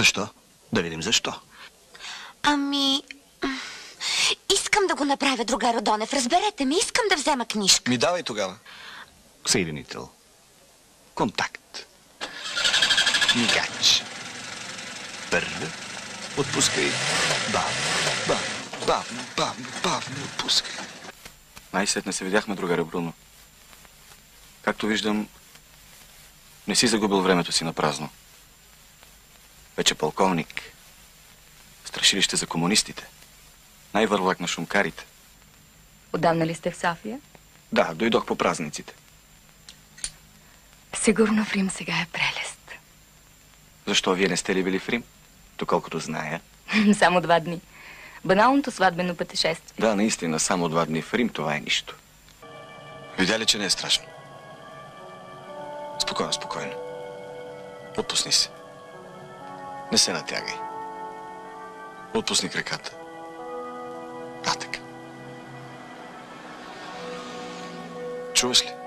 Защо? Да видим защо. Ами... Искам да го направя, другар Родонев. Разберете ме, искам да взема книжка. Ми давай тогава. Съединител. Контакт. Мигач. Първо. Отпускай. Бавно отпускай. Най-сетне се видяхме, другаре Бруно. Както виждам, не си загубил времето си на празно. Вече полковник. Страшилище за комунистите. Най-вървлак на шумкарите. Отдавна ли сте в София? Да, дойдох по празниците. Сигурно в Рим сега е прелест. Защо вие не сте ли били в Рим? Доколкото зная. Само 2 дни. Баналното сватбено пътешествие. Да, наистина, само 2 дни в Рим, това е нищо. Видя ли, че не е страшно? Спокойно, спокойно. Отпусни се. Не се натягай. Отпусни краката. Да, така. Чуваш ли?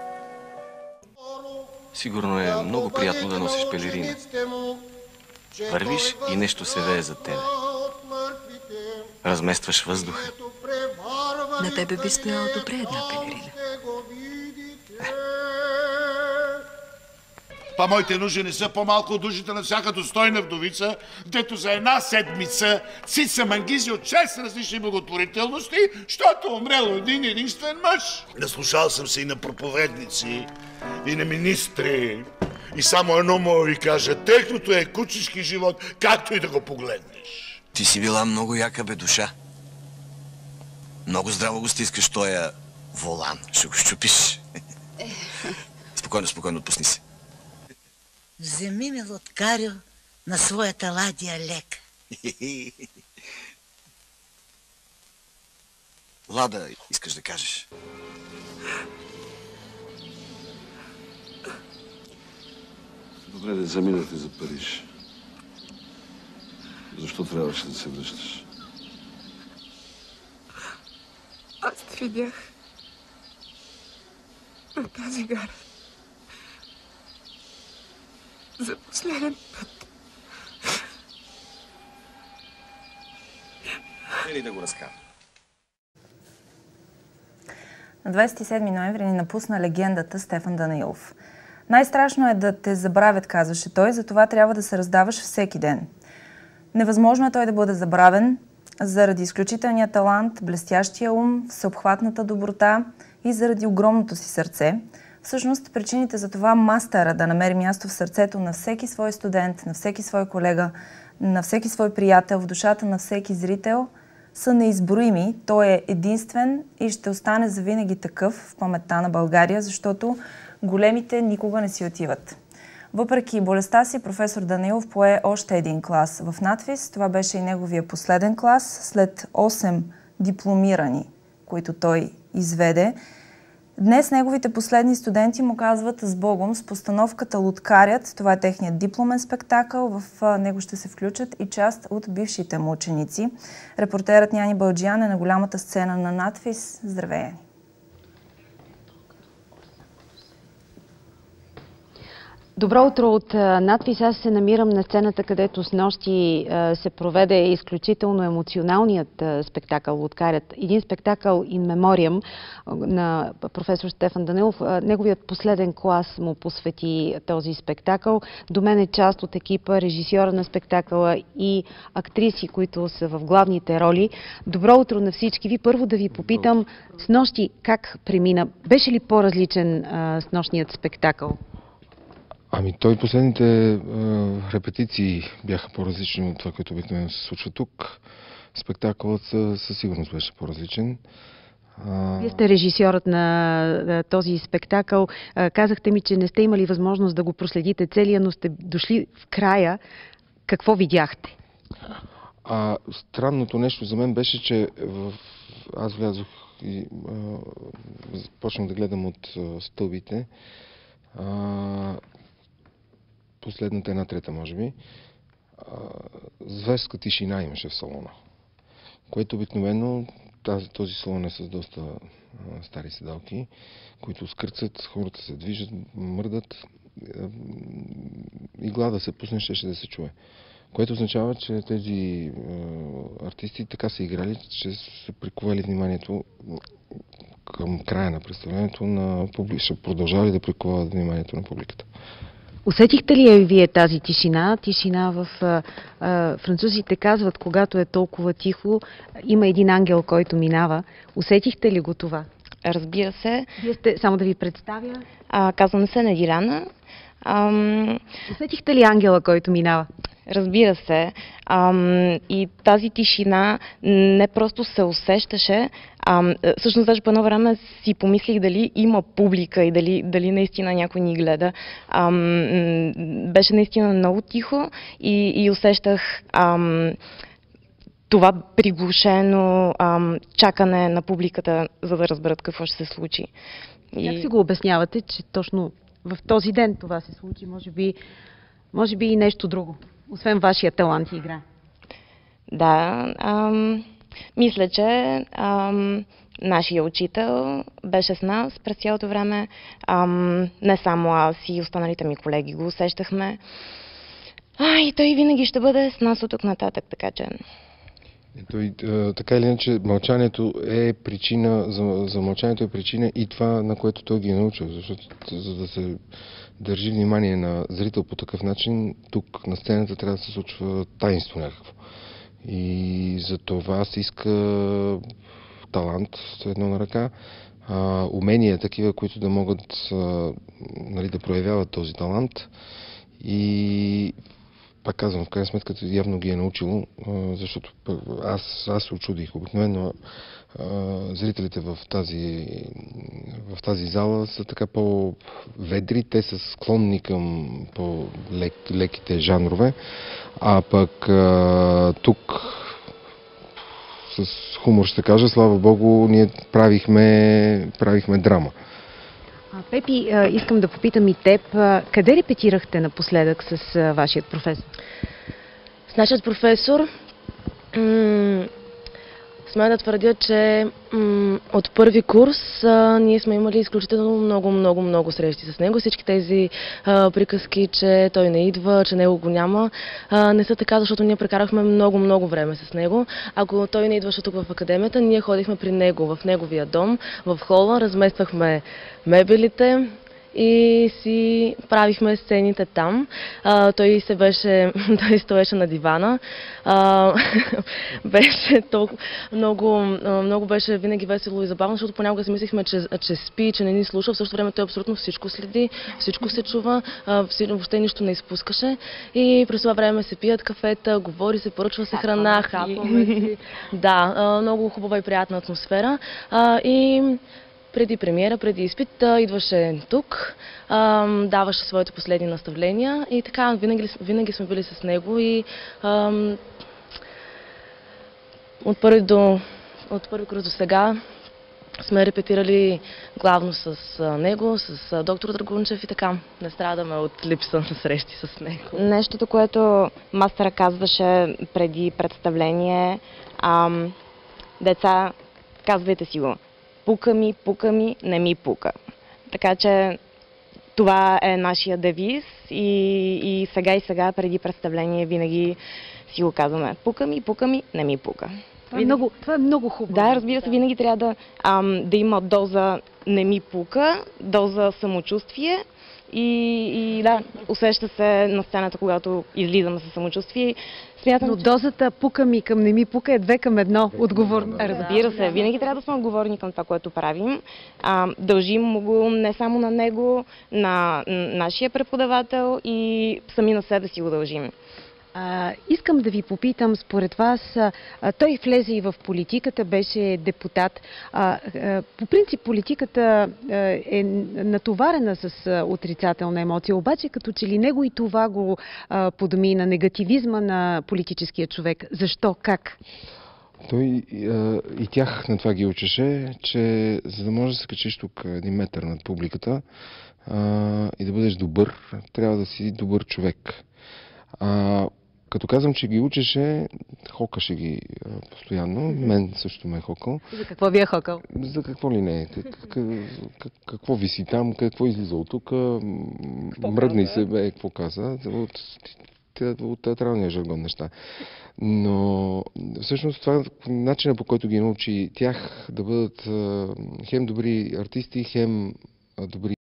Сигурно е много приятно да носиш пелерина. Вървиш и нещо се вее за тебе. Разместваш въздуха. На тебе би стояла добре една пелерина. Па моите нужди не са по-малко от нуждите на всяка достойна вдовица, дето за една седмица цица мангизи от 6 различни благотворителности, щото умрел един единствен мъж. Наслушал съм се и на проповедници, и на министри. И само едно мога ви кажа, техното е кучешки живот, както и да го погледнеш. Ти си била много яка, бе, душа. Много здраво го стискаш тоя волан. Ще го щупиш. Спокойно, спокойно, отпусни се. Вземи ме, лодкарю, на своята ладия лека. Лада, искаш да кажеш? Добре да заминете за Париж. Защо трябваше да се връщаш? Аз те видях на тази гара. За последен път. Или да го разкажа? На 27 ноември ни напусна легендата Стефан Данаилов. Най-страшно е да те забравят, казваше той, затова трябва да се раздаваш всеки ден. Невъзможно е той да бъде забравен заради изключителния талант, блестящия ум, всеобхватната доброта и заради огромното си сърце. Всъщност, причините за това мастера да намери място в сърцето на всеки свой студент, на всеки свой колега, на всеки свой приятел, в душата на всеки зрител, са неизброими. Той е единствен и ще остане завинаги такъв в паметта на България, защото големите никога не си отиват. Въпреки болестта си, професор Данаилов пое още един клас в надвис. Това беше и неговия последен клас, след 8 дипломирани, които той изведе. Днес неговите последни студенти му казват с Богом с постановката "Лодкарят". Това е техният дипломен спектакъл. В него ще се включат и част от бившите му ученици. Репортерът Няни Балджиян е на голямата сцена на надвис. Здравей, Яни! Добро утро от надвис. Аз се намирам на сцената, където снощи се проведе изключително емоционалният спектакъл "Лодкарят". Един спектакъл in memoriam на професор Стефан Данаилов. Неговият последен клас му посвети този спектакъл. До мен е част от екипа, режисьора на спектакъла и актриси, които са в главните роли. Добро утро на всички ви. Първо да ви попитам, снощи как премина? Беше ли по-различен снощният спектакъл? Ами той последните репетиции бяха по-различни от това, което обикновено се случва тук. Спектакълът със сигурност беше по-различен. Вие сте режисьорът на този спектакъл. Казахте ми, че не сте имали възможност да го проследите целия, но сте дошли в края. Какво видяхте? Странното нещо за мен беше, че аз влязох и почнах да гледам от стълбите. Последната 1/3, може би, зверска тишина имаше в салона, което обикновено този салон е с доста стари седалки, които скърцат, хората се движат, мърдат и глада се пусне, ще да се чуе. Което означава, че тези артисти така са играли, че са приковали вниманието към края на представлението на публиката. Ще продължавали да приковават вниманието на публиката. Усетихте ли я вие тази тишина? Тишина в... французите казват, когато е толкова тихо, има един ангел, който минава. Усетихте ли го това? Разбира се. Вие сте, само да ви представя. Казвам се Недиляна. Усетихте ли ангела, който минава? Разбира се. И тази тишина не просто се усещаше, всъщност даже по едно време си помислих дали има публика и дали наистина някой ни гледа. Беше наистина много тихо и усещах това приглушено чакане на публиката, за да разберат какво ще се случи. Как си го обяснявате, че точно в този ден това се случи? Може би и нещо друго, освен вашия талант и игра. Да, мисля, че нашия учител беше с нас през цялото време. Не само аз и останалите ми колеги го усещахме. И той винаги ще бъде с нас от тук нататък, така че... Така или иначе, мълчанието е причина, за мълчанието е причина и това, на което той ги е научил, защото за да се държи внимание на зрител по такъв начин, тук на сцената трябва да се случва таинство някакво. И за това се иска талант с едно на ръка, умения такива, които да могат да проявяват този талант. И пак казвам, в крайна сметка явно ги е научило, защото аз се очудих. Обикновено зрителите в тази зала са така по-ведри, те са склонни към по-леките жанрове, а пък тук с хумор ще кажа, слава Богу, ние правихме драма. Пепи, искам да попитам и теб, къде репетирахте напоследък с вашият професор? С нашият професор смея да твърдя, че от първи курс ние сме имали изключително много срещи с него. Всички тези приказки, че той не идва, че него го няма, не са така, защото ние прекарахме много време с него. Ако той не идваше тук в академията, ние ходихме при него, в неговия дом, в хола, размествахме мебелите и си правихме сцените там. Той стоеше на дивана. Беше толкова много беше винаги весело и забавно, защото понякога си мислихме, че спи, че не ни слуша. В същото време той абсолютно всичко следи, всичко се чува, въобще нищо не изпускаше. И през това време се пият кафета, говори се, поръчва се храна. Да, много хубава и приятна атмосфера. И преди премиера, преди изпит, идваше тук, даваше своите последни наставления и така, винаги сме били с него и от първи курс до сега сме репетирали главно с него, с доктор Драгунчев и така. Не страдаме от липса на срещи с него. Нещото, което мастера казваше преди представление, деца, казвайте си го. Пука ми, не ми пука. Така че това е нашия девиз и сега преди представление винаги си го казваме. Пука ми, не ми пука. Това е много хубаво. Да, разбира се, винаги трябва да има доза не ми пука, доза самочувствие и да, усеща се на сцената, когато излизаме със самочувствие. Но дозата пука ми към не ми пука е 2 към 1 отговорно. Разбира се, винаги трябва да сме отговорни към това, което правим. Дължим му го не само на него, на нашия преподавател и сами на себе си го дължим. Искам да ви попитам, според вас, той влезе и в политиката, беше депутат. По принцип политиката е натоварена с отрицателна емоция, обаче като че ли него и това го подмина, негативизма на политическия човек. Защо? Как? Той и тях на това ги учеше, че за да можеш да се качиш тук 1 метър над публиката и да бъдеш добър, трябва да си добър човек. Като казвам, че ги учеше, хокаше ги постоянно. Мен също ме е хокал. За какво ви е хокал? За какво ли не? Какво виси там, какво излиза от тук, мръдни се, какво каза. от театралния жаргон неща. Но всъщност това начинът, по който ги научи тях да бъдат хем добри артисти, хем добри